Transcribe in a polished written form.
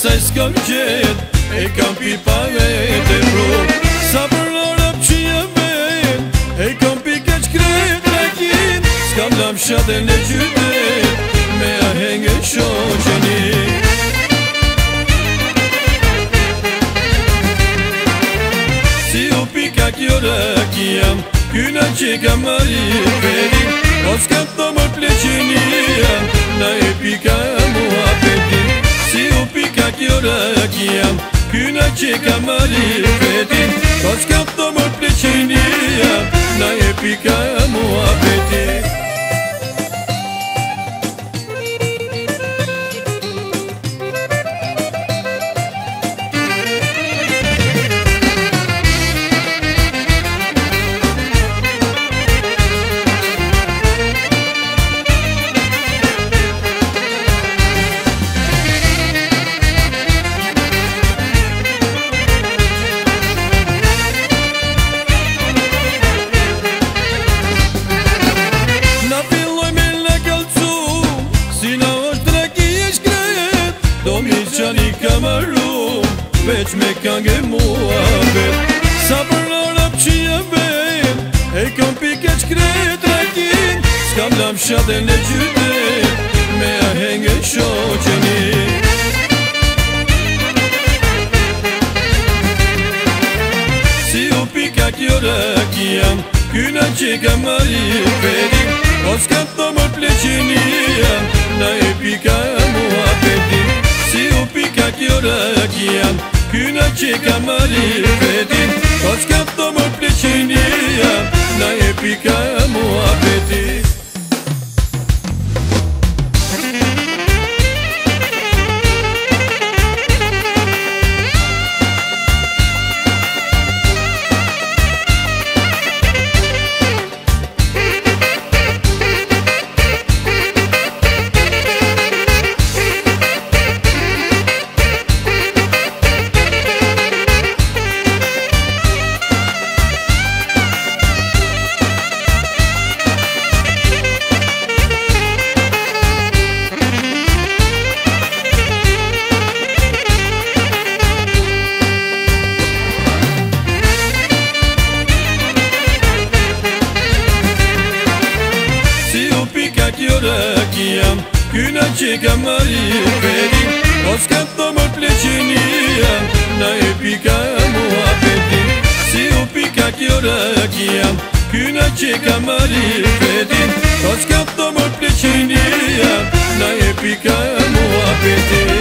saj s'kam qet, e kam pi paret e pro. Sa për rap që jam ven, e kam pi keq kret rekin. S'kam lam shate në qytet, me a henge shoqeni. Si u pika kjo rakia, kyna që kam marri verin. O s'kam të më pleqenia, na e pika mua peti. Si u pika kjo rakia, kyna që kam marri verin. O s'kam të më pleqenia, na e pika mua peti. Qani ka marru, veç me kange mua vet. Sa për rap që jam ven, e kam pi keq kret rekin. S'kam lam shate në qytet, me a henge shoqeni. Si u pika kjo rakia, kyna që kam marri verin. O s'kam të më pleqenia, na e pika mua peti. Si u pika kjo rakia, kyna që kam marri vetin. O s'kam të më pleqenia, na e pika mua peti. Kjo rakia, kyna që kam marri verin. O s'kam të më pleqenia, na e pika mua peti. Si u pika kjo rakia, kyna që kam marri verin. O s'kam të më pleqenia, na e pika mua peti.